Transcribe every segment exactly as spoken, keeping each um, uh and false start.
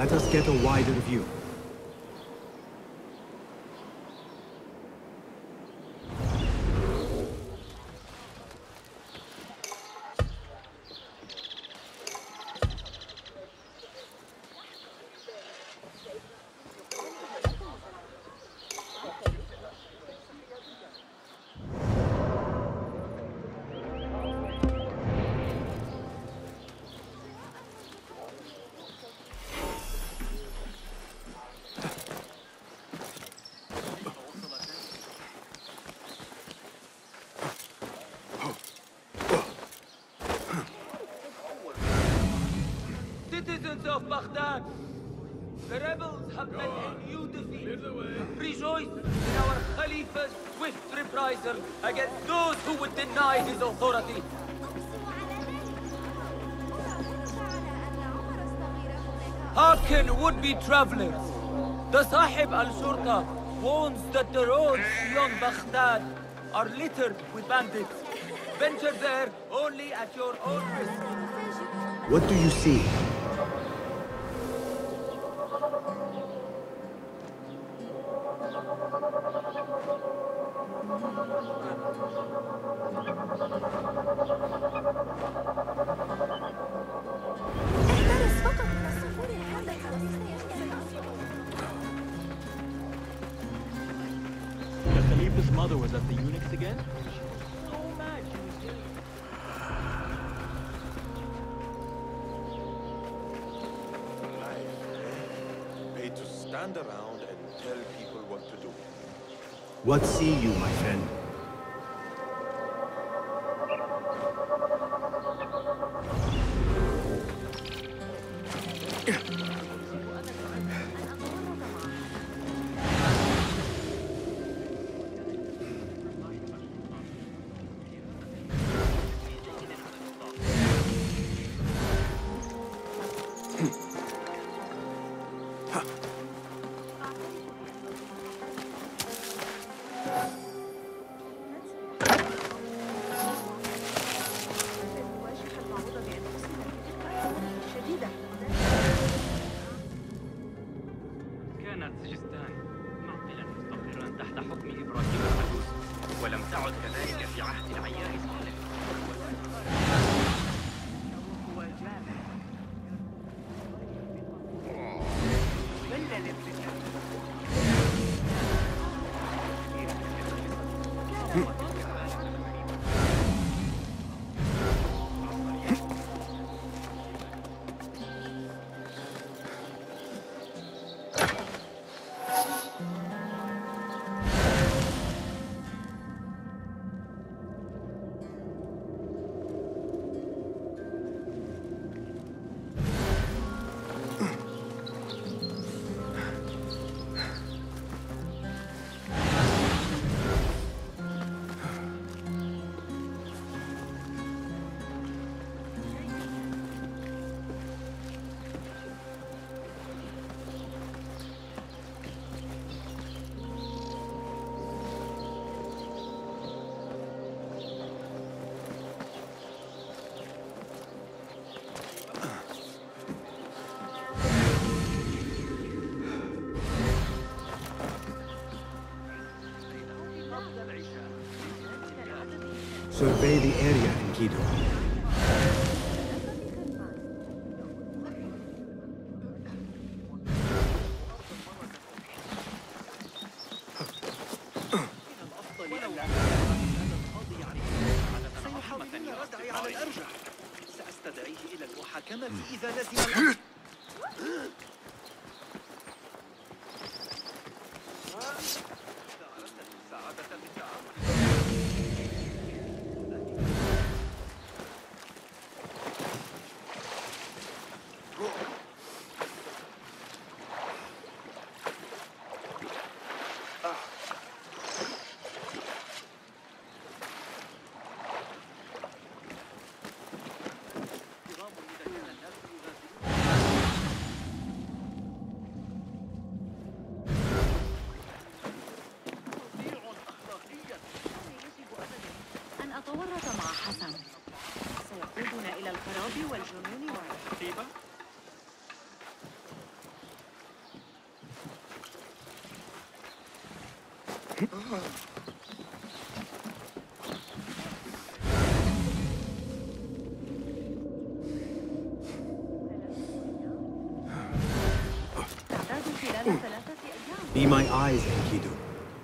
Let us get a wider view. Citizens of Baghdad, the rebels have met a new defeat. Rejoice in our Khalifa's swift reprisal against those who would deny his authority. Hearken, would-be travelers. The Sahib al-Shurta warns that the roads beyond Baghdad are littered with bandits. Venture there only at your own risk. What do you see? The Khalifa's mother was at the eunuchs again? So mad she was doing. Paid to stand around and tell people what to do. What see you, my friend? كانت سجستان معقلا مستقرا تحت حكم إبراهيم العجوز، ولم تعد كذلك في عهد العيار صالح. Survey the area, Enkidu. سيحاولون ردعي على الأرجح. سأستدعيه إلى المحاكمة إذا لزم الأمر. أتورط مع حسن سيقودنا إلى الخراب والجنون والمصيبة. تعتاد خلال ثلاثة أيام. Be my eyes, Enkidu.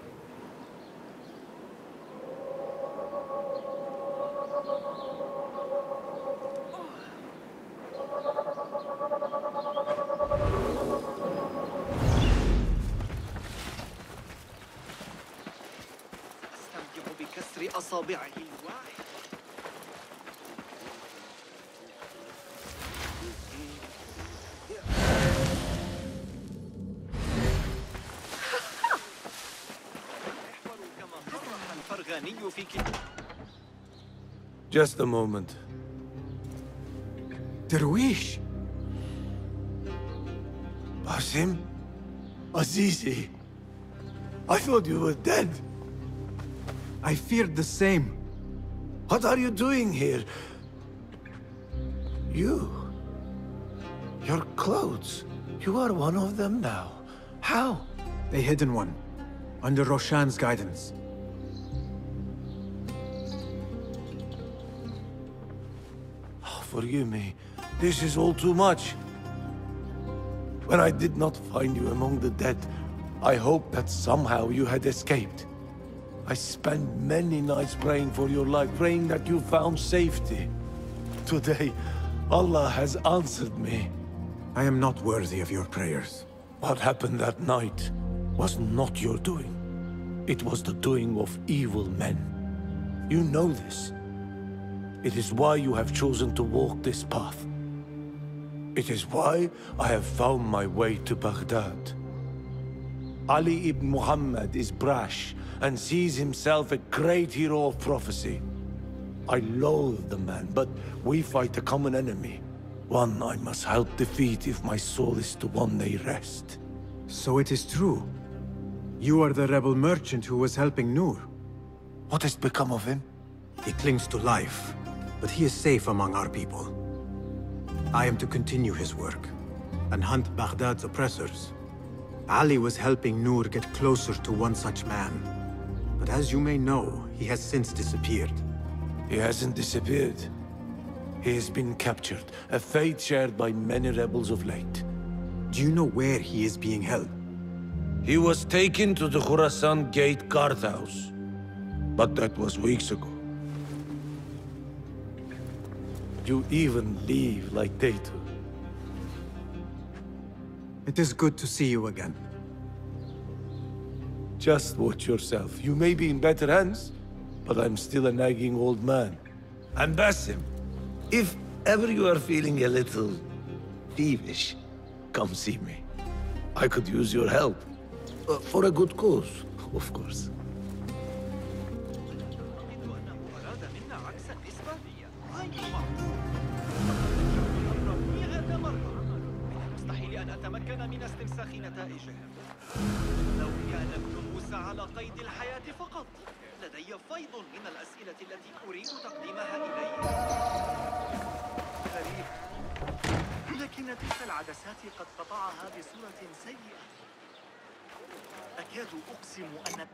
أستمتع بكسر أصابعه الواحد. يحور كما صرح الفرغاني في كتاب. Just a moment. Darwish! Basim? Azizi? I thought you were dead. I feared the same. What are you doing here? You? Your clothes? You are one of them now. How? A hidden one. Under Roshan's guidance. Oh, forgive me. This is all too much. When I did not find you among the dead, I hoped that somehow you had escaped. I spent many nights praying for your life, praying that you found safety. Today, Allah has answered me. I am not worthy of your prayers. What happened that night was not your doing. It was the doing of evil men. You know this. It is why you have chosen to walk this path. It is why I have found my way to Baghdad. Ali ibn Muhammad is brash and sees himself a great hero of prophecy. I loathe the man, but we fight a common enemy. One I must help defeat if my soul is to one day rest. So it is true. You are the rebel merchant who was helping Noor. What has become of him? He clings to life, but he is safe among our people. I am to continue his work and hunt Baghdad's oppressors. Ali was helping Noor get closer to one such man. But as you may know, he has since disappeared. He hasn't disappeared. He has been captured, a fate shared by many rebels of late. Do you know where he is being held? He was taken to the Khurasan Gate guardhouse. But that was weeks ago. You even leave like they do. It is good to see you again. Just watch yourself. You may be in better hands, but I'm still a nagging old man. And Basim, if ever you are feeling a little peevish, come see me. I could use your help. Uh, for a good cause, of course. أتمكن من استنساخ نتائجهم. لو كان ابن موسى على قيد الحياة فقط، لدي فيض من الأسئلة التي أريد تقديمها إليه. غريب، لكن تلك العدسات قد قطعها بصورة سيئة. أكاد أقسم أن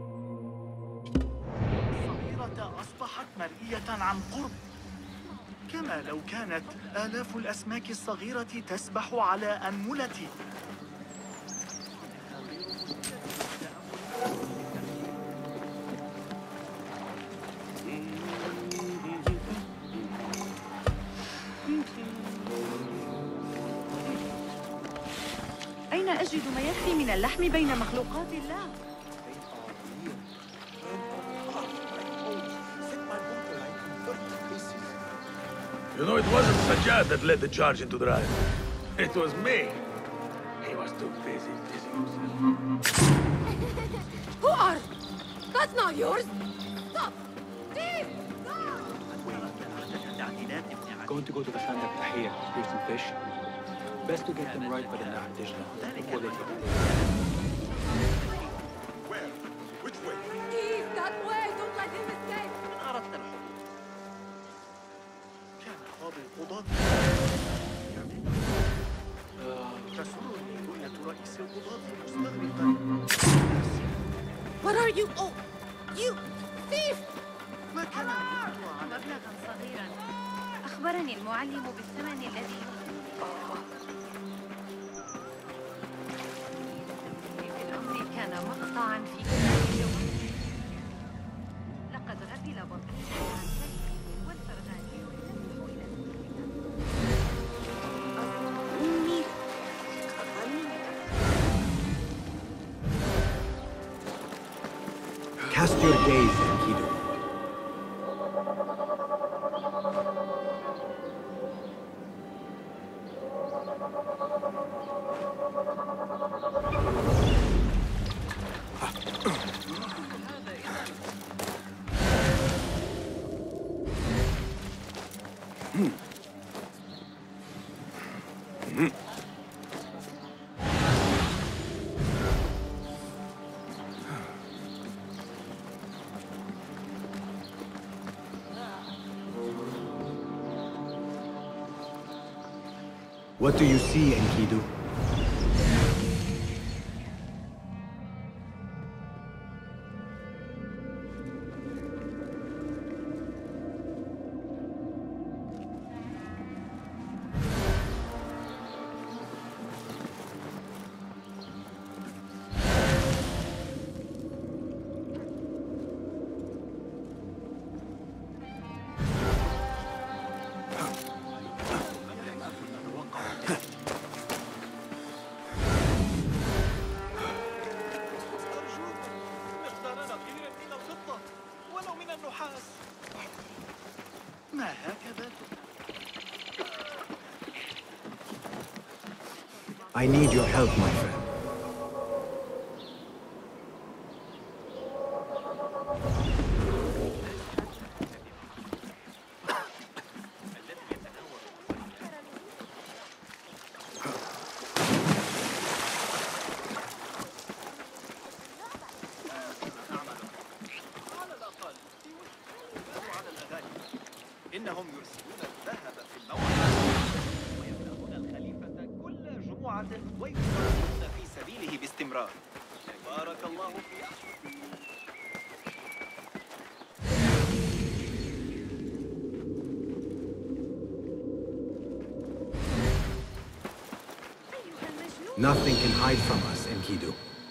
أصبحت مرئية عن قرب. كما لو كانت آلاف الأسماك الصغيرة تسبح على أنملتي. أين أجد ما يكفي من اللحم بين مخلوقات الله؟ You know, it wasn't Sajjad that led the charge into the riot. It was me. He was too busy dizzying himself. Who are? That's not yours. Stop! Steve! Going to go to the Khandak Tahir, spear some fish. Best to get them right by the Nahr Dijla before they get there. Where? Which way? Steve, that way! Don't let him escape! أردت الحب. كان قاضي القضاة تسرني رؤية رئيس القضاة مستغرقا. What are you? Oh, you! Steve! ما كان مبلغا صغيرا. أخبرني المعلم بالثمن الذي في الأمر كان مقطعا في كتاب الجو. لقد غفل بطيء عن شيء والفرغاني يلمح إلى أمي. Cast your gaze, Enkidu. What do you see, Enkidu? ما هكذا؟ I need your help, my friend. إنهم يرسلون الذهب في الموعد ويمنعون الخليفة كل جمعة ويقاتلون في سبيله باستمرار. بارك الله في أحسن. Nothing can hide from us, Enkidu.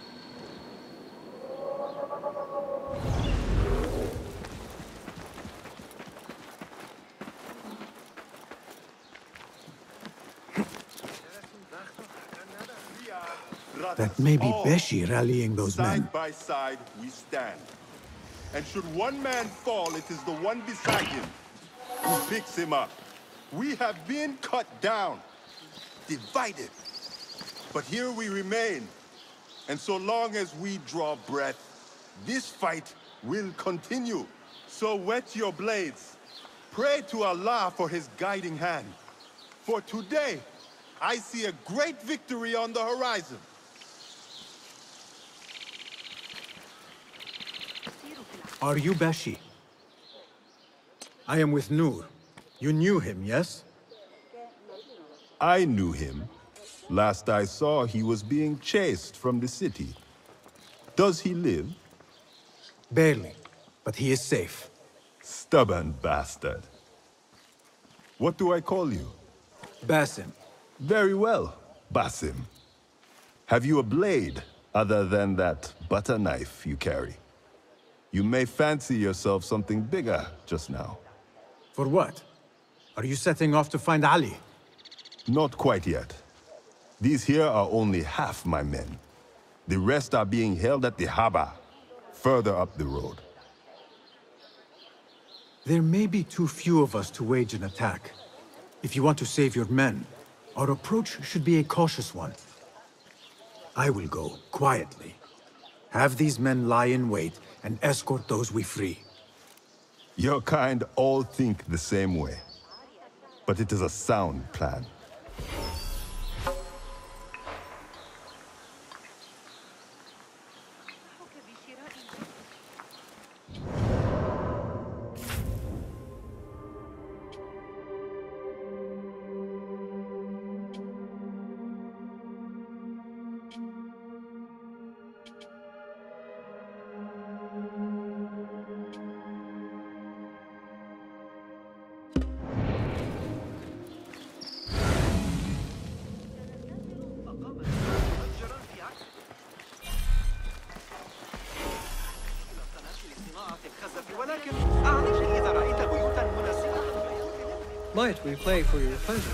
That may be Beshi rallying those men. Side by side, we stand. And should one man fall, it is the one beside him who picks him up. We have been cut down, divided. But here we remain. And so long as we draw breath, this fight will continue. So wet your blades. Pray to Allah for his guiding hand. For today, I see a great victory on the horizon. Are you Beshi? I am with Nur. You knew him, yes? I knew him. Last I saw, he was being chased from the city. Does he live? Barely, but he is safe. Stubborn bastard. What do I call you? Basim. Very well, Basim. Have you a blade other than that butter knife you carry? You may fancy yourself something bigger just now. For what? Are you setting off to find Ali? Not quite yet. These here are only half my men. The rest are being held at the Haba, further up the road. There may be too few of us to wage an attack. If you want to save your men, our approach should be a cautious one. I will go, quietly. Have these men lie in wait and escort those we free. Your kind all think the same way. But it is a sound plan. Might we play for your pleasure?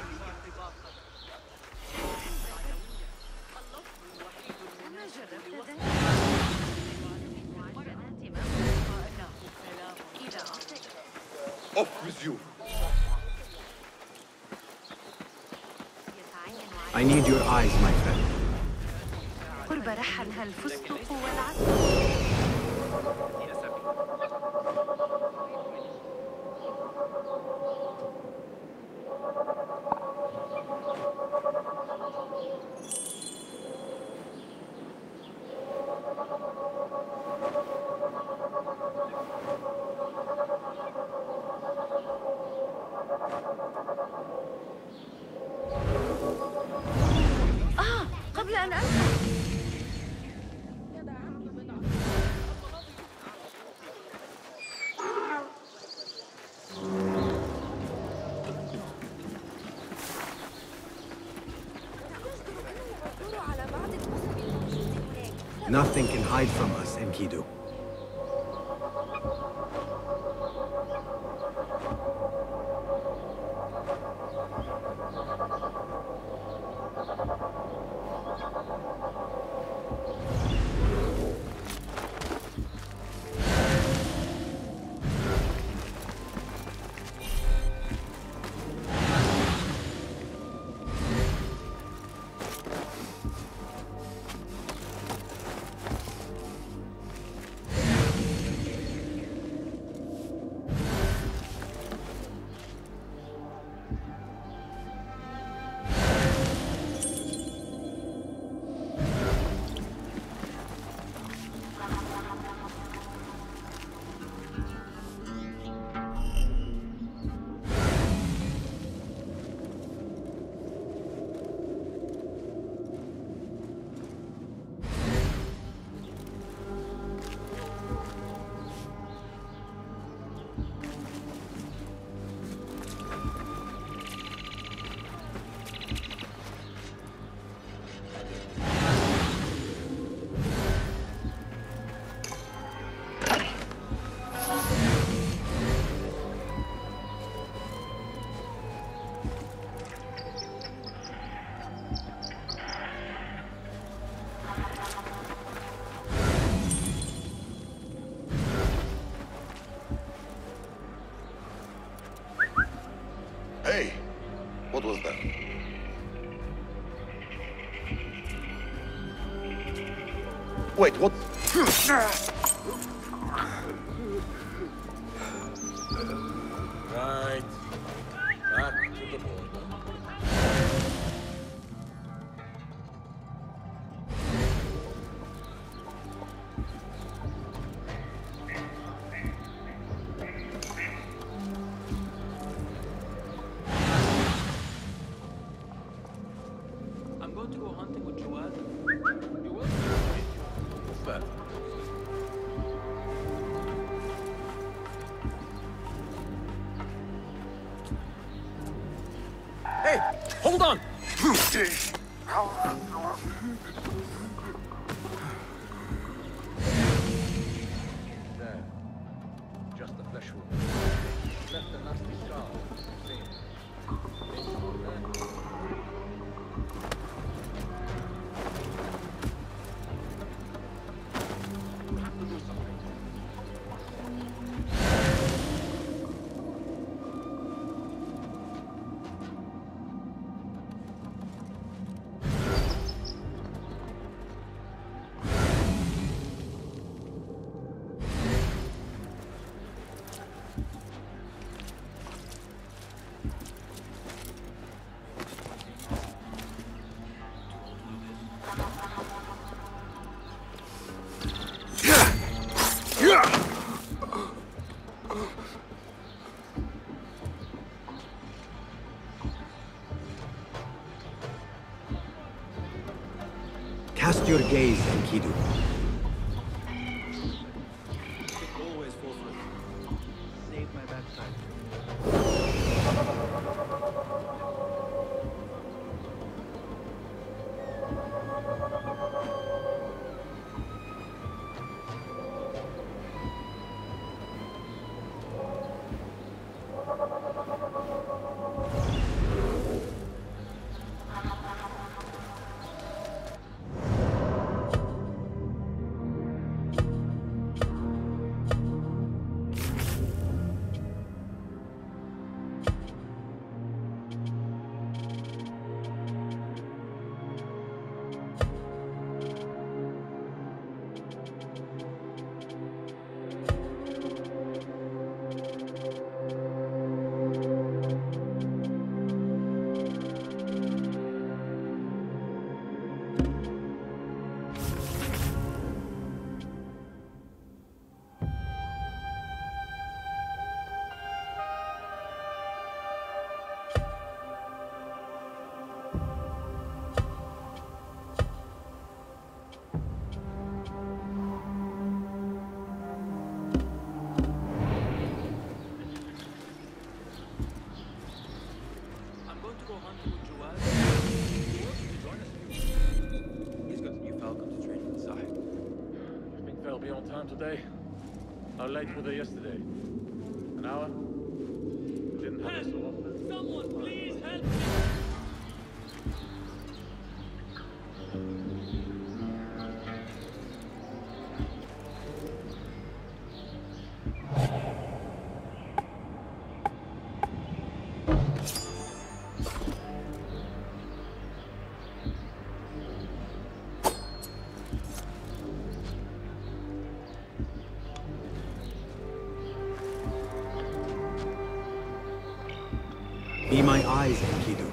Off with you! I need your eyes, my friend. قرب رحلها الفستق والعسل. آه قبل أن أنسى. Nothing can hide from us, Enkidu. Hey, what was that? Wait, what? Right. Back to the border. I'm going to go hunting with Joel. You will? That. Hold on! There. Just the flesh wound. Left a nasty scar. See. Cast your gaze, Enkidu. Always forthwith. Save my backside. Today? How late were they yesterday? An hour? Didn't happen so often. Someone please help me! Be my eyes, Enkidu.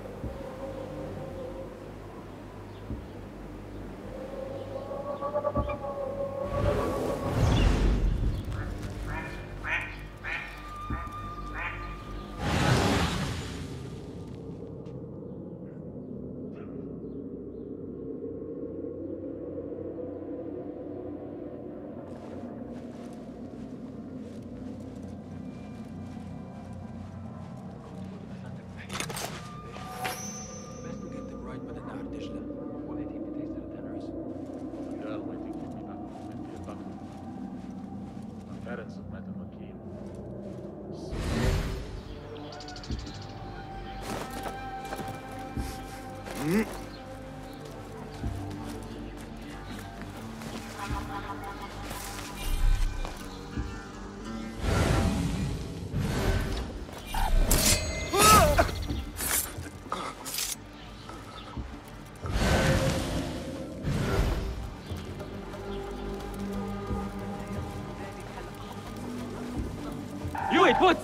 You wait, what?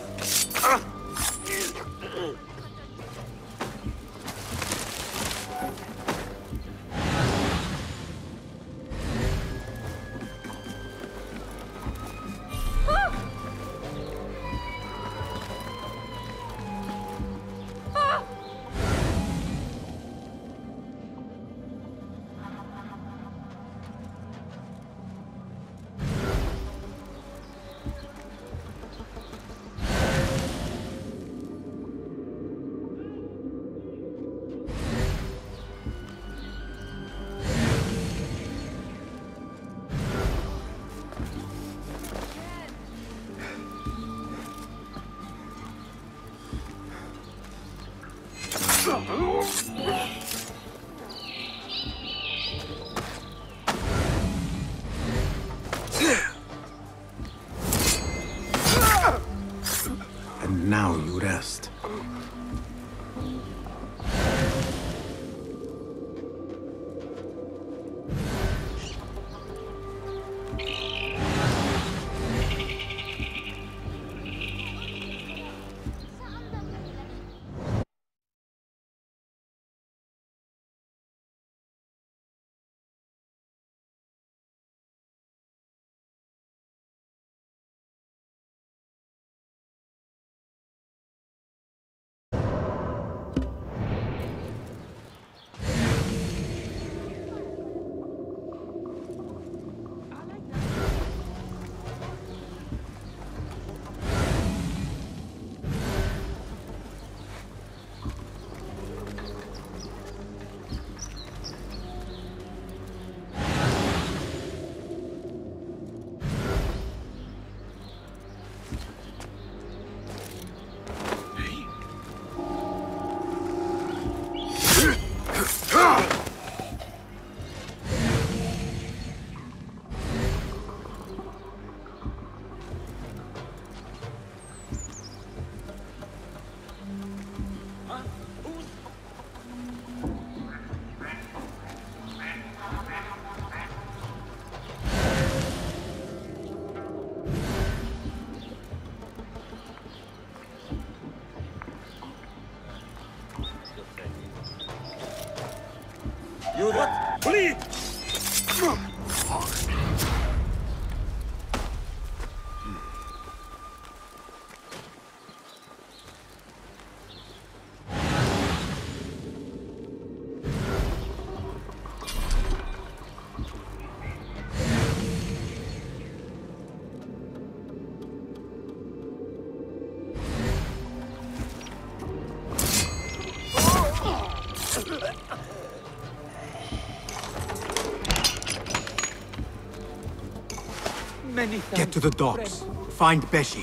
You what? Bleed! Many thanks. Get to the docks. Find Beshi.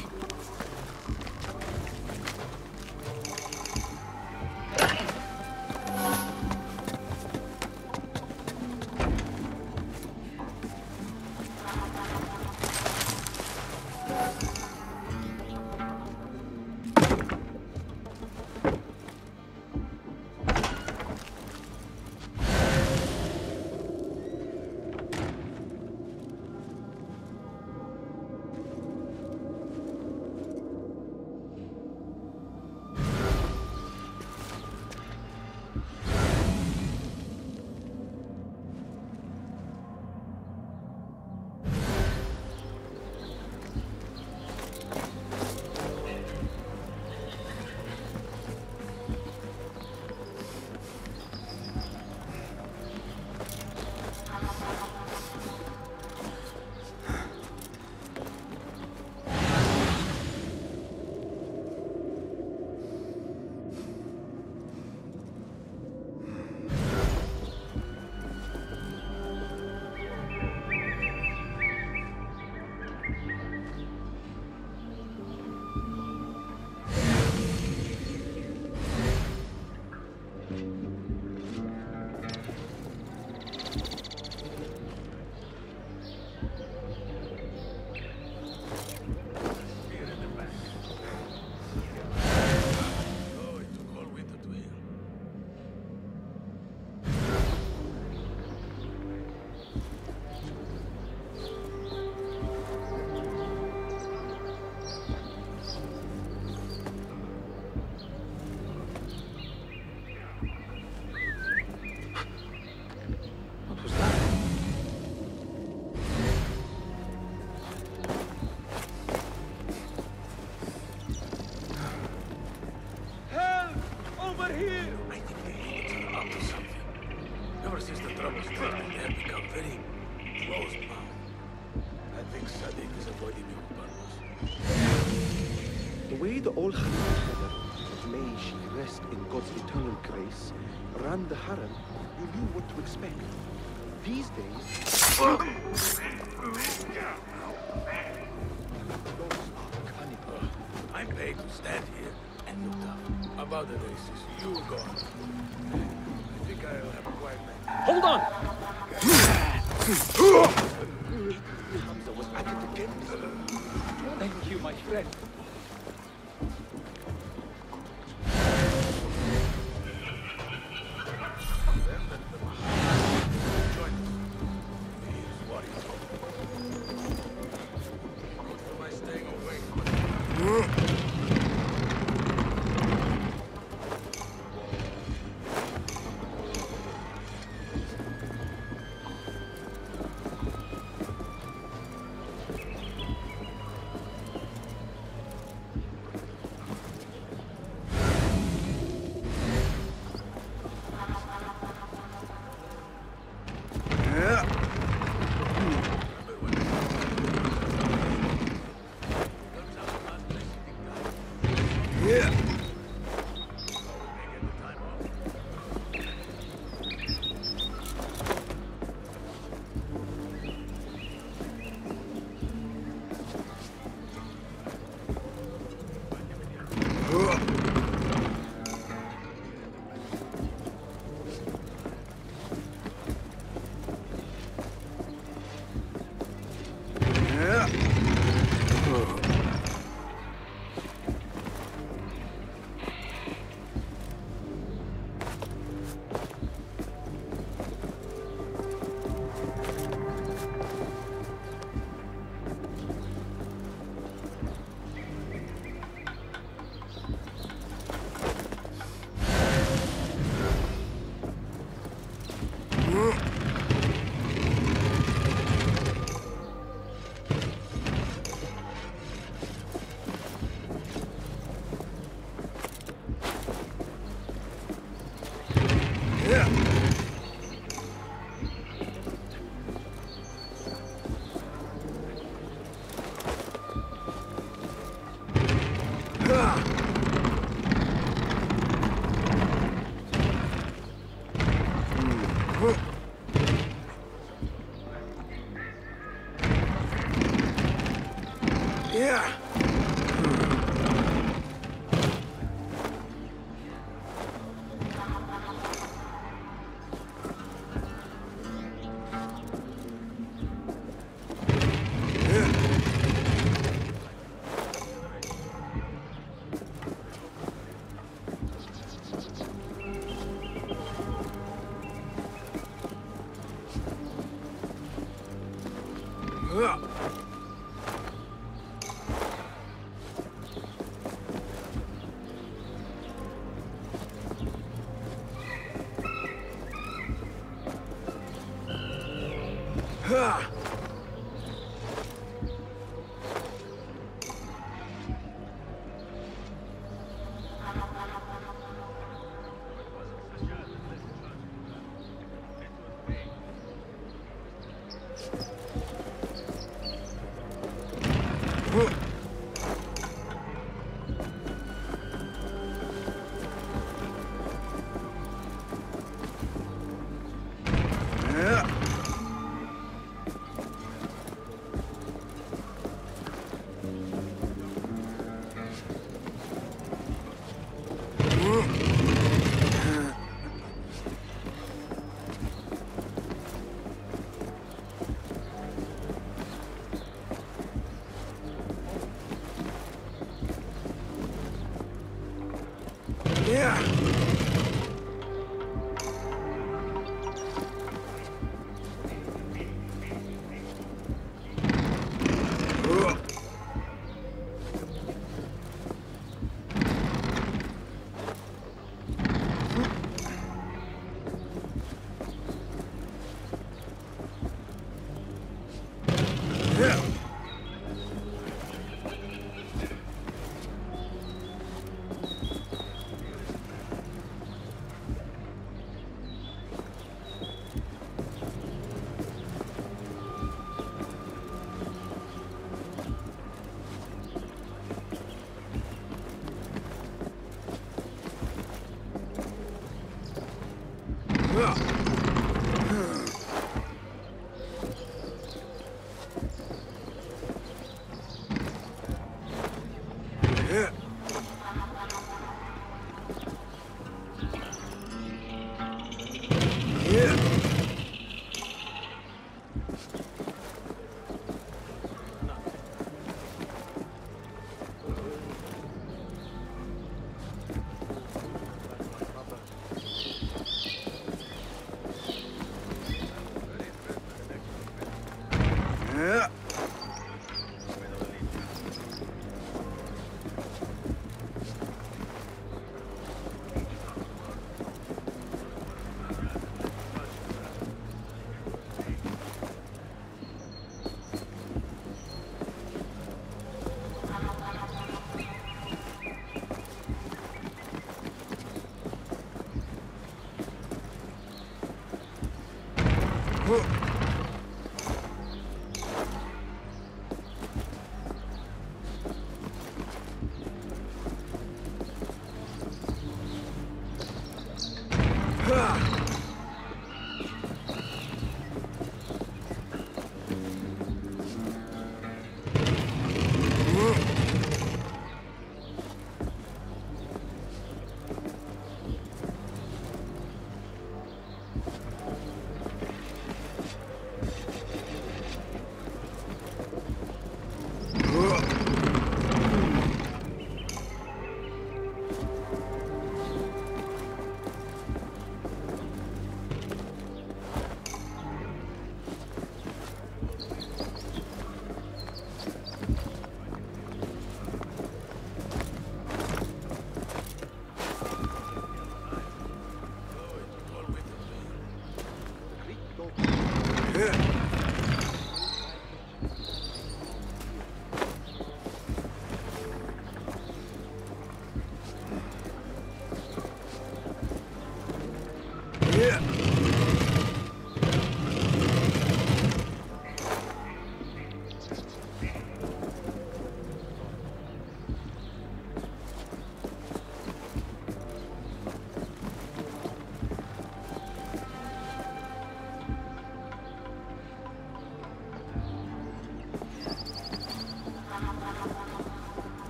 The old Khalifa's mother, may she rest in God's eternal grace, ran the harem, you knew what to expect. These days... I'm paid to stand here and look tough. About the races, you were gone. I think I'll have a quiet night. Hold on! Hamza was at it again. Thank you, my friend. Yeah. Yeah.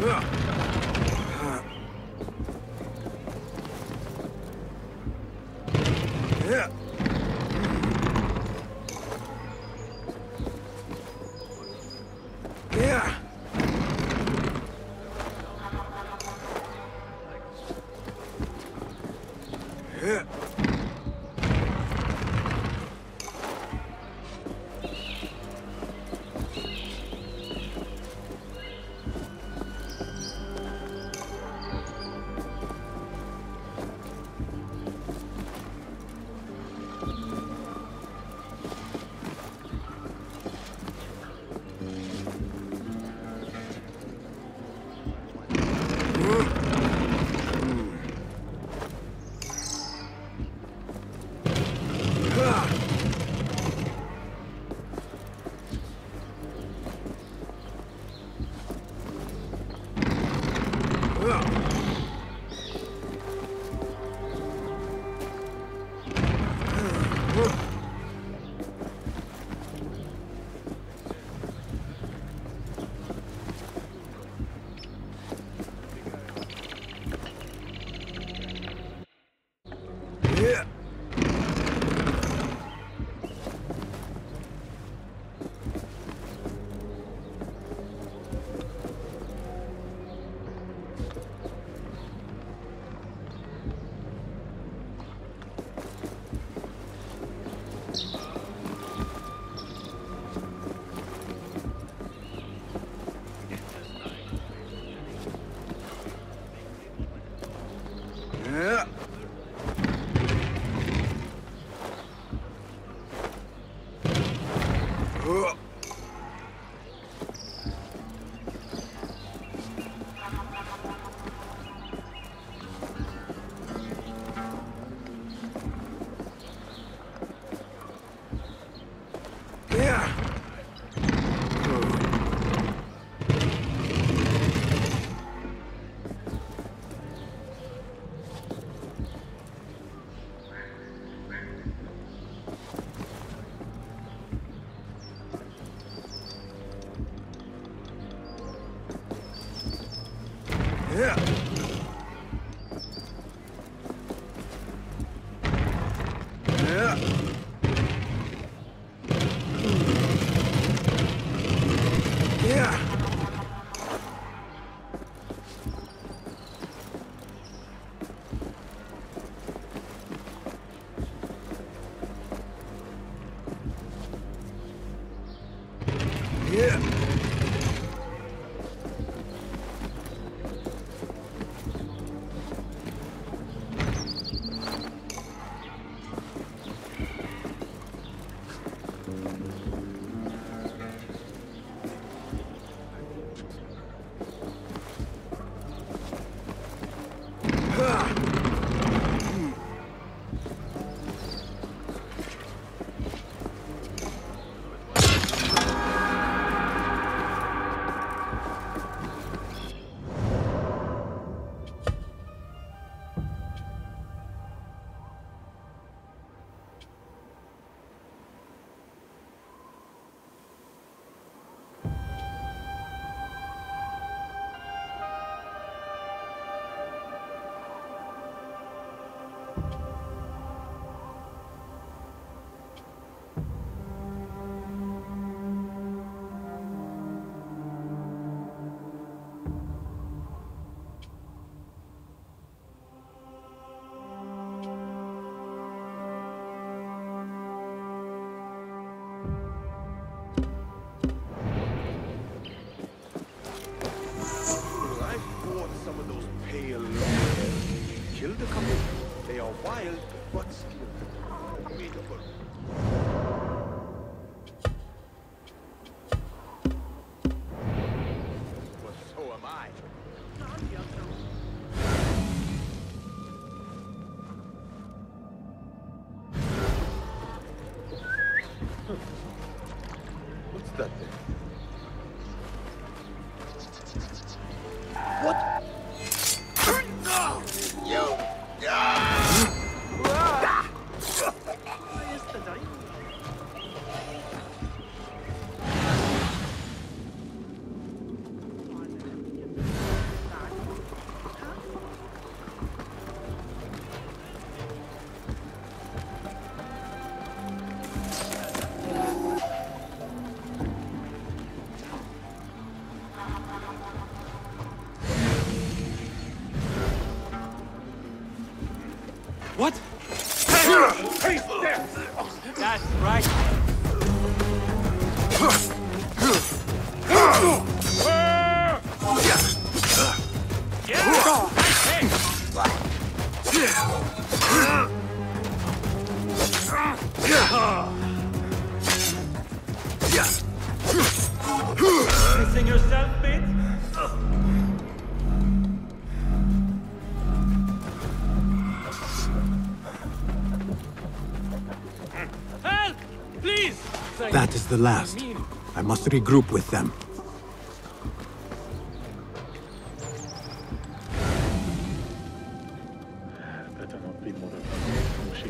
wild, but skilled. Formidable. Well, so am I. What's that thing? What? No! You! What? That's right. Missing yourself, mate? Help! Please! That is the last. I must regroup with them. Better not be more than she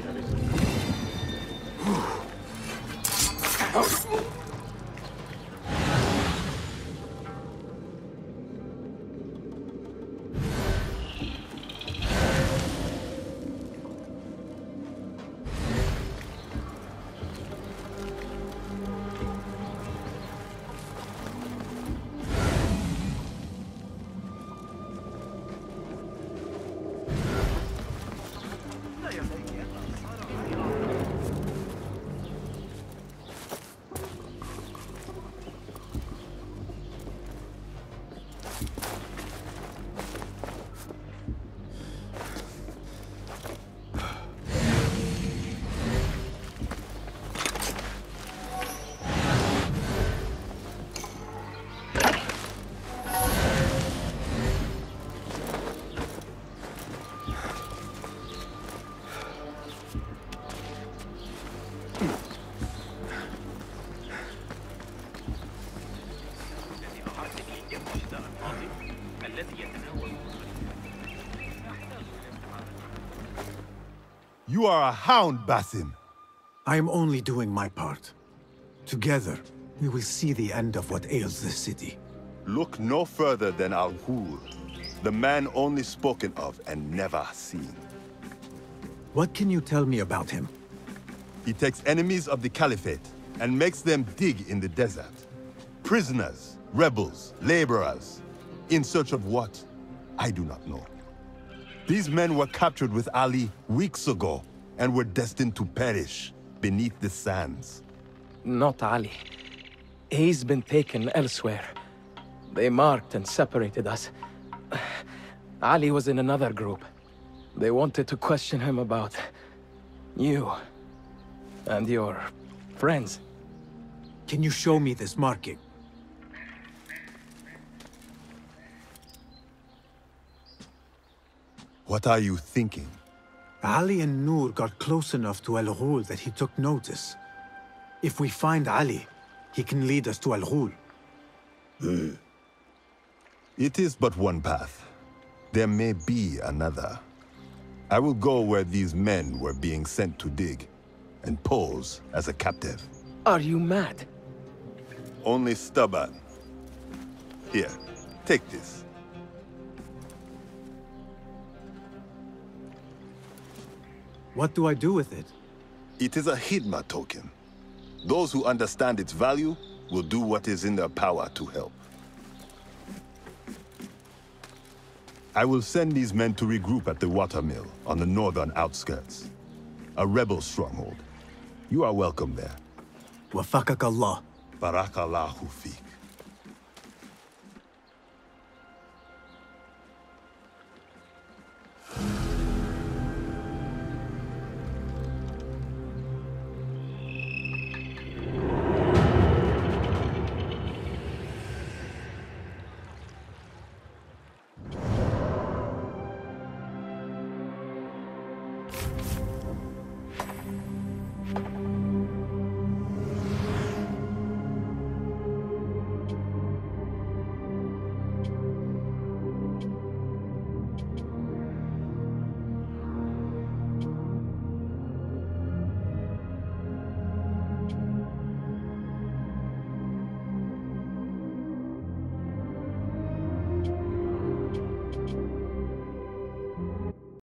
You are a hound, Basim. I am only doing my part. Together, we will see the end of what ails this city. Look no further than Al-Ghul, the man only spoken of and never seen. What can you tell me about him? He takes enemies of the Caliphate and makes them dig in the desert. Prisoners, rebels, laborers. In search of what? I do not know. These men were captured with Ali weeks ago and were destined to perish beneath the sands. Not Ali. He's been taken elsewhere. They marked and separated us. Ali was in another group. They wanted to question him about you and your friends. Can you show me this marking? What are you thinking? Ali and Noor got close enough to Al-Ghul that he took notice. If we find Ali, he can lead us to Al-Ghul. Hmm. It is but one path. There may be another. I will go where these men were being sent to dig, and pose as a captive. Are you mad? Only stubborn. Here, take this. What do I do with it? It is a Hidma token. Those who understand its value will do what is in their power to help. I will send these men to regroup at the watermill on the northern outskirts. A rebel stronghold. You are welcome there. Wafakak Allah. Barakallahu fik.